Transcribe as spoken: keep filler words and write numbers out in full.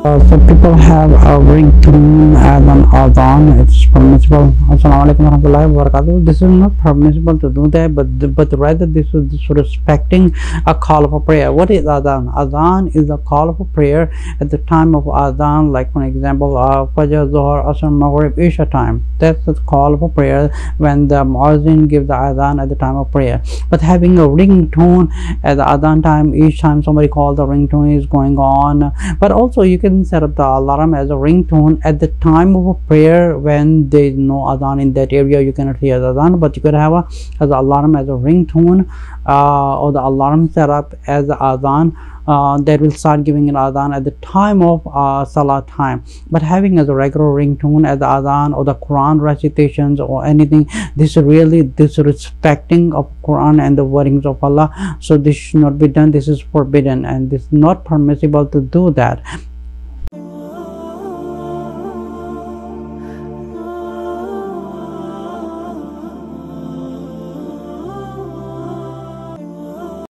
Uh, so people have a ringtone as an adhan. It's permissible. Assalamu alaikum warahmatullahi wabarakatuh. This is not permissible to do that, but but rather this is disrespecting a call of a prayer. What is adhan? Adhan is a call of a prayer at the time of adhan, like for example, uh, Fajr, Zuhr, Asr, Maghrib, Isha time. That's the call of a prayer when the muezzin gives the adhan at the time of prayer. But having a ringtone at the adhan time, each time somebody calls, the ringtone is going on. But also you can set up the alarm as a ringtone at the time of a prayer when there is no adhan in that area. You cannot hear the adhan, but you could have a as an alarm as a ringtone, uh, or the alarm set up as the adhan. Uh, that will start giving an adhan at the time of uh, salat time. But having as a regular ringtone as the adhan or the Quran recitations or anything, this is really disrespecting of Quran and the wordings of Allah. So this should not be done. This is forbidden and this is not permissible to do that.